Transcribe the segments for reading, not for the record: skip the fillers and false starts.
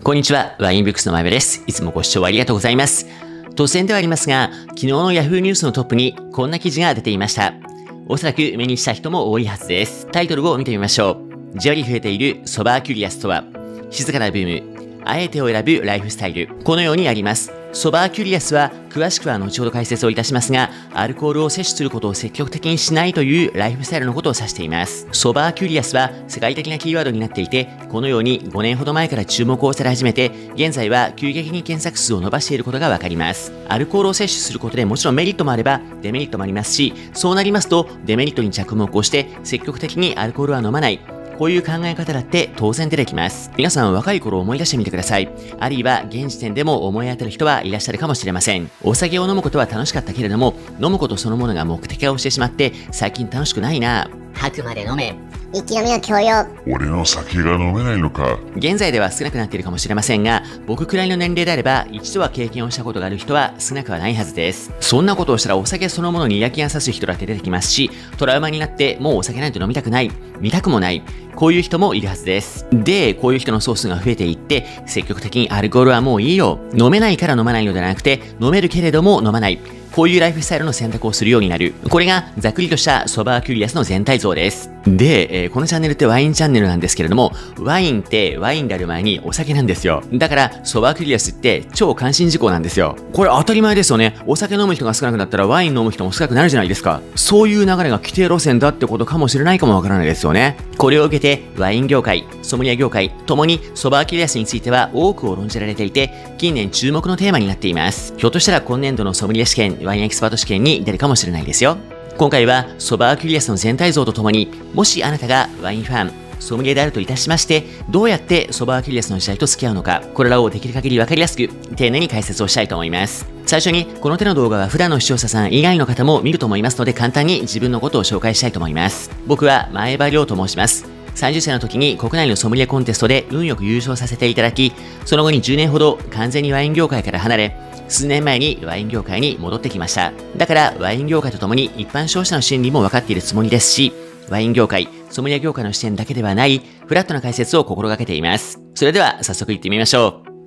こんにちは、ワインブックスの前部です。いつもご視聴ありがとうございます。突然ではありますが、昨日の Yahoo ニュースのトップにこんな記事が出ていました。おそらく目にした人も多いはずです。タイトルを見てみましょう。じわり増えているソバーキュリアスとは、静かなブーム、あえてを選ぶライフスタイル。このようにあります。ソバーキュリアスは詳しくは後ほど解説をいたしますが、アルコールを摂取することを積極的にしないというライフスタイルのことを指しています。ソバーキュリアスは世界的なキーワードになっていて、このように5年ほど前から注目をされ始めて、現在は急激に検索数を伸ばしていることがわかります。アルコールを摂取することでもちろんメリットもあればデメリットもありますし、そうなりますとデメリットに着目をして積極的にアルコールは飲まない。こういう考え方だって当然出てきます。皆さん若い頃を思い出してみてください。あるいは現時点でも思い当たる人はいらっしゃるかもしれません。お酒を飲むことは楽しかったけれども、飲むことそのものが目的化をしてしまって、最近楽しくないな。 吐くまで飲め。 一気飲みの強要。 俺の酒が飲めないのか。 現在では少なくなっているかもしれませんが、僕くらいの年齢であれば一度は経験をしたことがある人は少なくはないはずです。そんなことをしたらお酒そのものに嫌気がさす人だって出てきますし、トラウマになってもうお酒なんて飲みたくない、見たくもない、こういう人もいるはずです。で、こういう人の総数が増えていって、積極的にアルコールはもういいよ、飲めないから飲まないのではなくて、飲めるけれども飲まない、こういうライフスタイルの選択をするようになる。これがざっくりとしたソバーキュリアスの全体像です。で、このチャンネルってワインチャンネルなんですけれども、ワインってワインである前にお酒なんですよ。だからソバーキュリアスって超関心事項なんですよ。これ当たり前ですよね。お酒飲む人が少なくなったらワイン飲む人も少なくなるじゃないですか。そういう流れが規定路線だってことかもしれないかもわからないですよね。これを受けてワイン業界、ソムリエ業界ともにソバーキュリアスについては多くを論じられていて、近年注目のテーマになっています。ひょっとしたら今年度のソムリエ試験、ワインエキスパート試験に出るかもしれないですよ。今回はソバーキュリアスの全体像とともに、もしあなたがワインファン、ソムリエであるといたしまして、どうやってソバーキュリアスの時代と付き合うのか、これらをできる限り分かりやすく、丁寧に解説をしたいと思います。最初に、この手の動画は普段の視聴者さん以外の方も見ると思いますので、簡単に自分のことを紹介したいと思います。僕は前場亮と申します。30歳の時に国内のソムリエコンテストで運よく優勝させていただき、その後に10年ほど完全にワイン業界から離れ、数年前にワイン業界に戻ってきました。だからワイン業界とともに一般消費者の心理も分かっているつもりですし、ワイン業界、ソムリエ業界の視点だけではないフラットな解説を心がけています。それでは早速行ってみましょう。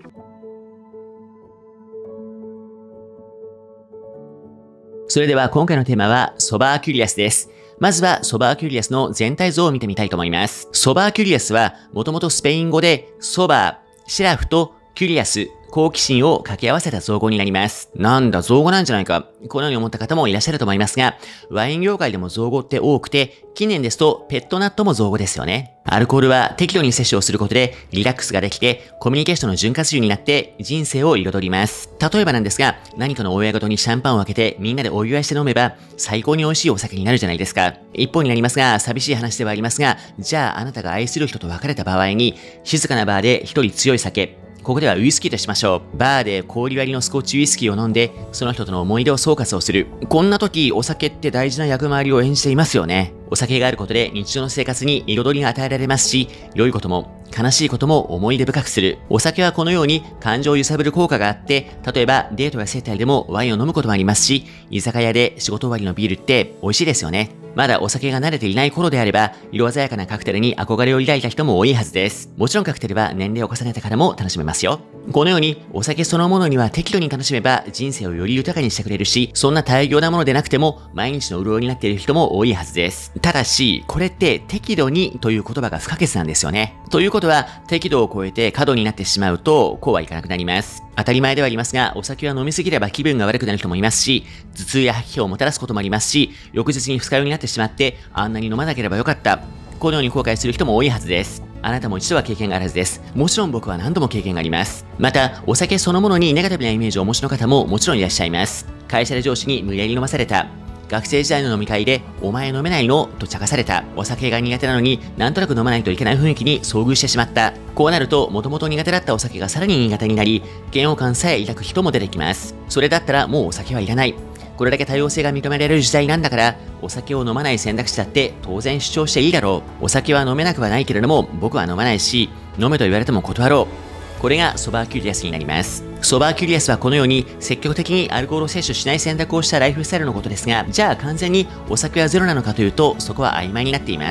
それでは今回のテーマはソバーキュリアスです。まずはソバーキュリアスの全体像を見てみたいと思います。ソバーキュリアスはもともとスペイン語でソバー、シラフとキュリアス、好奇心を掛け合わせた造語になります。なんだ造語なんじゃないか、このように思った方もいらっしゃると思いますが、ワイン業界でも造語って多くて、近年ですとペットナットも造語ですよね。アルコールは適度に摂取をすることでリラックスができてコミュニケーションの潤滑油になって人生を彩ります。例えばなんですが、何かのお祝い事にシャンパンを開けてみんなでお祝いして飲めば最高に美味しいお酒になるじゃないですか。一方になりますが、寂しい話ではありますが、じゃああなたが愛する人と別れた場合に静かなバーで一人強い酒、ここではウイスキーとしましょう。バーで氷割りのスコッチウイスキーを飲んで、その人との思い出を総括をする。こんな時、お酒って大事な役回りを演じていますよね。お酒があることで日常の生活に彩りが与えられますし、良いことも悲しいことも思い出深くする。お酒はこのように感情を揺さぶる効果があって、例えばデートや接待でもワインを飲むこともありますし、居酒屋で仕事終わりのビールって美味しいですよね。まだお酒が慣れていない頃であれば、色鮮やかなカクテルに憧れを抱いた人も多いはずです。もちろんカクテルは年齢を重ねてからも楽しめますよ。このように、お酒そのものには適度に楽しめば人生をより豊かにしてくれるし、そんな大量なものでなくても毎日の潤いになっている人も多いはずです。ただし、これって適度にという言葉が不可欠なんですよね。ということは、適度を超えて過度になってしまうと、こうはいかなくなります。当たり前ではありますが、お酒は飲みすぎれば気分が悪くなる人もいますし、頭痛や吐き気をもたらすこともありますし、翌日に二日酔いになってしまって、あんなに飲まなければよかった。このように後悔する人も多いはずです。あなたも一度は経験があるはずです。もちろん僕は何度も経験があります。また、お酒そのものにネガティブなイメージをお持ちの方ももちろんいらっしゃいます。会社で上司に無理やり飲まされた。学生時代の飲み会で、お前飲めないのと茶化された。お酒が苦手なのになんとなく飲まないといけない雰囲気に遭遇してしまった。こうなると、もともと苦手だったお酒がさらに苦手になり、嫌悪感さえ抱く人も出てきます。それだったらもうお酒はいらない。これだけ多様性が認められる時代なんだから、お酒を飲まない選択肢だって当然主張していいだろう。お酒は飲めなくはないけれども、僕は飲まないし、飲めと言われても断ろう。これがソバーキュリアスになります。ソバーキュリアスはこのように積極的にアルコールを摂取しない選択をしたライフスタイルのことですが、じゃあ完全にお酒はゼロなのかというと、そこは曖昧になっています。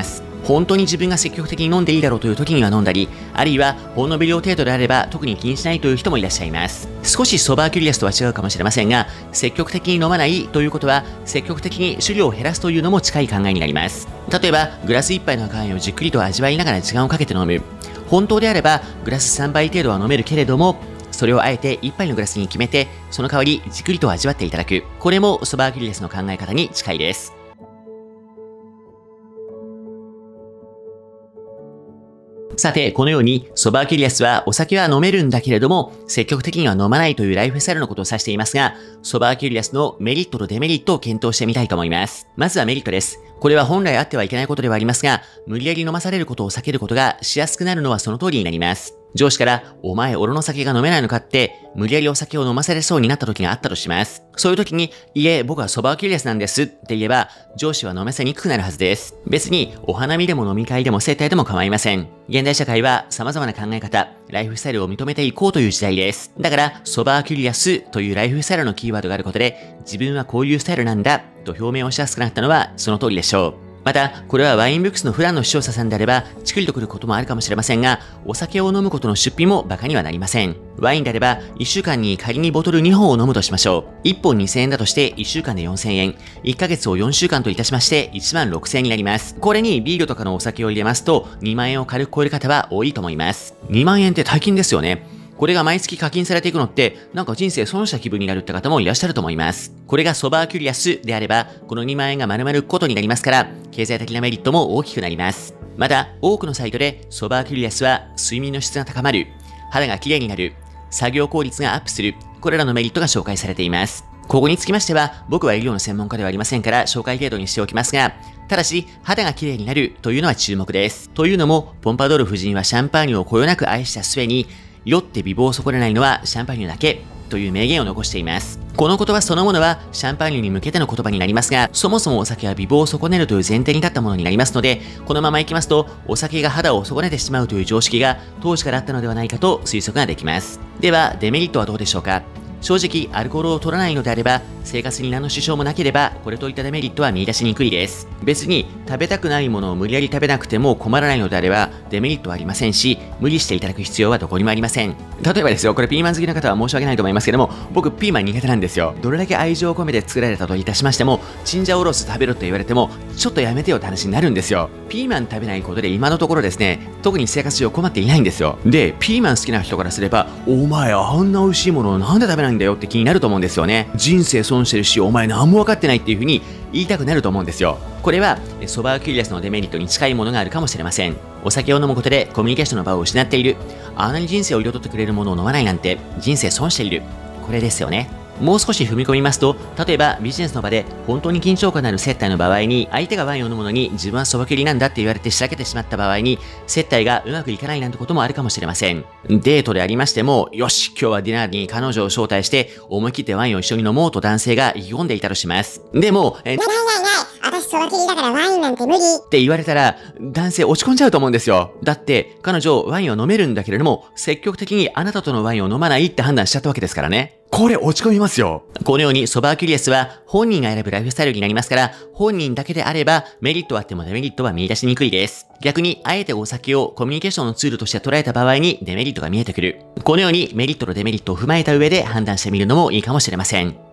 本当に自分が積極的に飲んでいいだろうという時には飲んだり、あるいはほんの微量程度であれば特に気にしないという人もいらっしゃいます。少しソバーキュリアスとは違うかもしれませんが、積極的に飲まないということは積極的に酒量を減らすというのも近い考えになります。例えばグラス1杯の赤ワインをじっくりと味わいながら時間をかけて飲む。本当であればグラス3杯程度は飲めるけれども、それをあえて1杯のグラスに決めて、その代わりじっくりと味わっていただく。これもソバーキュリアスの考え方に近いです。さて、このようにソバーキュリアスはお酒は飲めるんだけれども、積極的には飲まないというライフスタイルのことを指していますが、ソバーキュリアスのメリットとデメリットを検討してみたいと思います。まずはメリットです。これは本来あってはいけないことではありますが、無理やり飲まされることを避けることがしやすくなるのはその通りになります。上司から、お前俺の酒が飲めないのかって、無理やりお酒を飲まされそうになった時があったとします。そういう時に、いえ、僕はソバーキュリアスなんですって言えば、上司は飲ませにくくなるはずです。別に、お花見でも飲み会でも接待でも構いません。現代社会は様々な考え方、ライフスタイルを認めていこうという時代です。だから、ソバーキュリアスというライフスタイルのキーワードがあることで、自分はこういうスタイルなんだと表明をしやすくなったのはその通りでしょう。また、これはワインブックスの普段の視聴者さんであれば、チクリとくることもあるかもしれませんが、お酒を飲むことの出費も馬鹿にはなりません。ワインであれば、1週間に仮にボトル2本を飲むとしましょう。1本2000円だとして1週間で4000円。1ヶ月を4週間といたしまして1万6000円になります。これにビールとかのお酒を入れますと、2万円を軽く超える方は多いと思います。2万円って大金ですよね。これが毎月課金されていくのって、なんか人生損した気分になるって方もいらっしゃると思います。これがソバーキュリアスであれば、この2万円が丸々ことになりますから、経済的なメリットも大きくなります。また、多くのサイトでソバーキュリアスは睡眠の質が高まる、肌が綺麗になる、作業効率がアップする、これらのメリットが紹介されています。ここにつきましては、僕は医療の専門家ではありませんから紹介程度にしておきますが、ただし、肌が綺麗になるというのは注目です。というのも、ポンパドール夫人はシャンパーニュをこよなく愛した末に、酔って美貌を損ねないのはシャンパーニュだけという名言を残しています。この言葉そのものはシャンパーニュに向けての言葉になりますが、そもそもお酒は美貌を損ねるという前提に立ったものになりますので、このままいきますと、お酒が肌を損ねてしまうという常識が当時からあったのではないかと推測ができます。では、デメリットはどうでしょうか。正直、アルコールを取らないのであれば、生活に何の支障もなければ、これといったデメリットは見出しにくいです。別に、食べたくないものを無理やり食べなくても困らないのであれば、デメリットはありませんし、無理していただく必要はどこにもありません。例えばですよ、これピーマン好きな方は申し訳ないと思いますけども、僕ピーマン苦手なんですよ。どれだけ愛情を込めて作られたといたしましても、チンジャオロース食べろと言われても、ちょっとやめてよって話になるんですよ。ピーマン食べないことで今のところですね、特に生活上困っていないんですよ。で、ピーマン好きな人からすれば、お前あんな美味しいものをなんで食べないんだよって気になると思うんですよね。人生損してるし、お前何も分かってないっていう風に言いたくなると思うんですよ。これはソバーキュリアスのデメリットに近いものがあるかもしれません。お酒を飲むことでコミュニケーションの場を失っている。あんなに人生を彩ってくれるものを飲まないなんて人生損している。これですよね。もう少し踏み込みますと、例えばビジネスの場で本当に緊張感のある接待の場合に、相手がワインを飲むのに自分はそばきりなんだって言われてしらけてしまった場合に、接待がうまくいかないなんてこともあるかもしれません。デートでありましても、よし、今日はディナーに彼女を招待して思い切ってワインを一緒に飲もうと男性が意気込んでいたとします。でも、私そばきりだからワインなんて無理って言われたら、男性落ち込んじゃうと思うんですよ。だって、彼女ワインは飲めるんだけれども、積極的にあなたとのワインを飲まないって判断しちゃったわけですからね。これ落ち込みますよ。このようにソバーキュリアスは本人が選ぶライフスタイルになりますから、本人だけであればメリットはあってもデメリットは見出しにくいです。逆に、あえてお酒をコミュニケーションのツールとして捉えた場合にデメリットが見えてくる。このようにメリットとデメリットを踏まえた上で判断してみるのもいいかもしれません。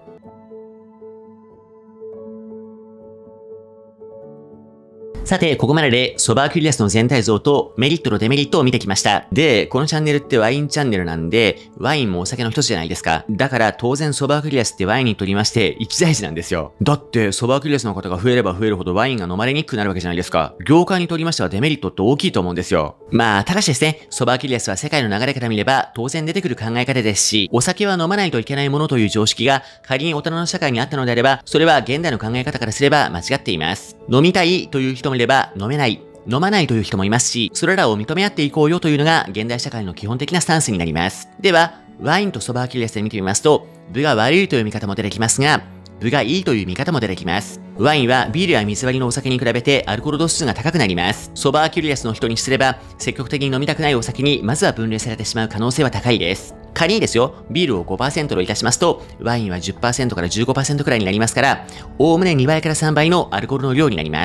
さて、ここまででソバーキュリアスの全体像とメリットとデメリットを見てきました。で、このチャンネルってワインチャンネルなんで、ワインもお酒の一つじゃないですか。だから当然ソバーキュリアスってワインにとりまして一大事なんですよ。だってソバーキュリアスの方が増えれば増えるほどワインが飲まれにくくなるわけじゃないですか。業界にとりましてはデメリットって大きいと思うんですよ。まあ、ただしですね、ソバーキュリアスは世界の流れから見れば当然出てくる考え方ですし、お酒は飲まないといけないものという常識が仮に大人の社会にあったのであれば、それは現代の考え方からすれば間違っています。飲みたいという人もいれば飲めない。飲まないという人もいますし、それらを認め合っていこうよというのが現代社会の基本的なスタンスになります。では、ワインとソバーキュリアスで見てみますと、分が悪いという見方も出てきますが、分がいいという見方も出てきます。ワインはビールや水割りのお酒に比べてアルコール度数が高くなります。ソバーキュリアスの人にすれば、積極的に飲みたくないお酒にまずは分類されてしまう可能性は高いです。仮にですよ、ビールを 5% といたしますと、ワインは 10% から 15% くらいになりますから、おおむね2倍から3倍のアルコールの量になります。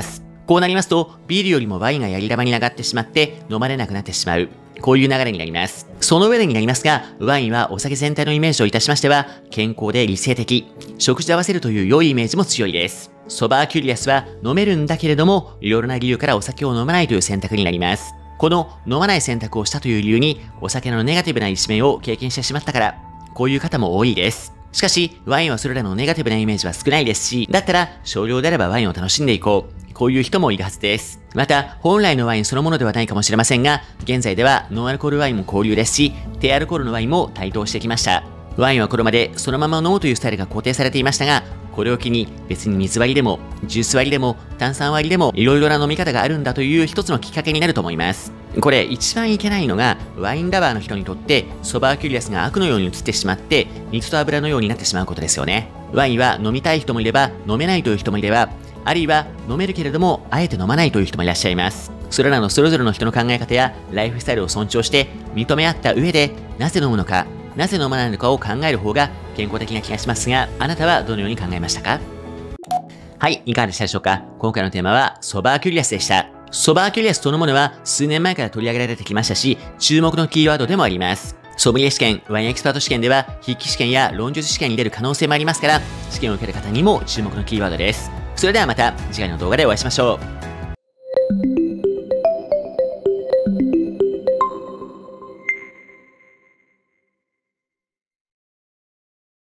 こうなりますと、ビールよりもワインがやり玉に上がってしまって飲まれなくなってしまう。こういう流れになります。その上でになりますが、ワインはお酒全体のイメージといたしましては、健康で理性的、食事で合わせるという良いイメージも強いです。ソバーキュリアスは飲めるんだけれども、いろいろな理由からお酒を飲まないという選択になります。この飲まない選択をしたという理由に、お酒のネガティブな一面を経験してしまったから、こういう方も多いです。しかし、ワインはそれらのネガティブなイメージは少ないですし、だったら少量であればワインを楽しんでいこう。こういう人もいるはずです。また、本来のワインそのものではないかもしれませんが、現在ではノンアルコールワインも交流ですし、低アルコールのワインも台頭してきました。ワインはこれまでそのまま飲むというスタイルが固定されていましたが、これを機に別に水割りでも、ジュース割りでも、炭酸割りでも、いろいろな飲み方があるんだという一つのきっかけになると思います。これ一番いけないのが、ワインラバーの人にとって、ソバーキュリアスが悪のように映ってしまって、水と油のようになってしまうことですよね。ワインは飲みたい人もいれば、飲めないという人もいれば、あるいは飲めるけれども、あえて飲まないという人もいらっしゃいます。それらのそれぞれの人の考え方やライフスタイルを尊重して認め合った上で、なぜ飲むのか、なぜ飲まないのかを考える方が健康的な気がしますが、あなたはどのように考えましたか？はい、いかがでしたでしょうか？今回のテーマはソバーキュリアスでした。ソバーキュリアスそのものは数年前から取り上げられてきましたし、注目のキーワードでもあります。ソムリエ試験、ワインエキスパート試験では筆記試験や論述試験に出る可能性もありますから、試験を受ける方にも注目のキーワードです。それではまた次回の動画でお会いしましょう。